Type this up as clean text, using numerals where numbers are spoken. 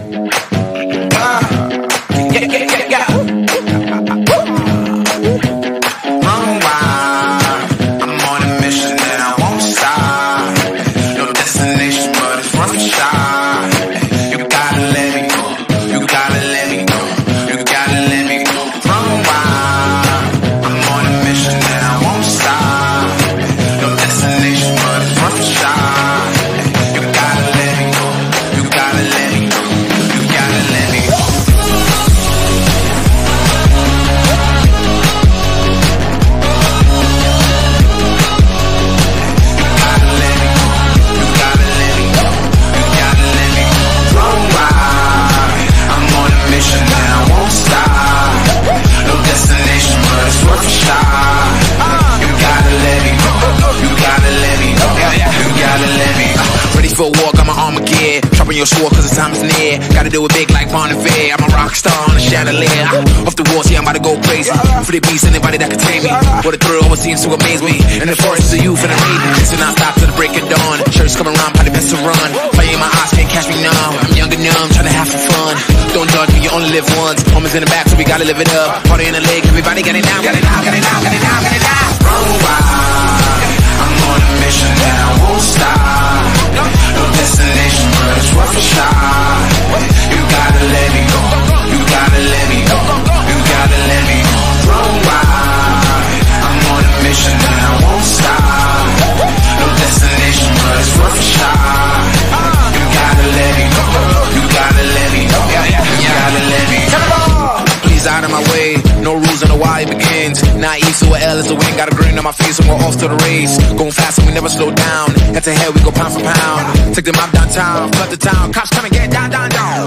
For a walk, I'm an Armageddon. Dropping your sword cause the time is near. Gotta do it big like Bon Iver. I'm a rock star on a chandelier. Off the walls, yeah, I'm about to go crazy. For the beast, anybody that can tame me. What a thrill always seems to amaze me. In the forest of youth and the maiden. So not stop till the break of dawn. Shirts coming around, probably best to run. Fire in my eyes, can't catch me now. I'm young and numb, trying to have some fun. Don't judge me, you only live once. Homies in the back, so we gotta live it up. Party in the leg, everybody get it now, get it now, get it now, get it now, get it now. Run wild, I'm on a mission now, won't stop. No destination, but it's worth a shot. You gotta let me go, you gotta let me go, you gotta let me go. Run wild, I'm on a mission now, won't stop. No destination, but it's worth a shot. You gotta let me go, you gotta let me go, you gotta let me go. Please out of my way, no rules on the why it begins. Naive to a L is a win, got a grin on my face and we're off to the race. Going fast and we never slow down, head to head we go pound for pound. Take them out downtown, flood the town, cops come and get down, down, down.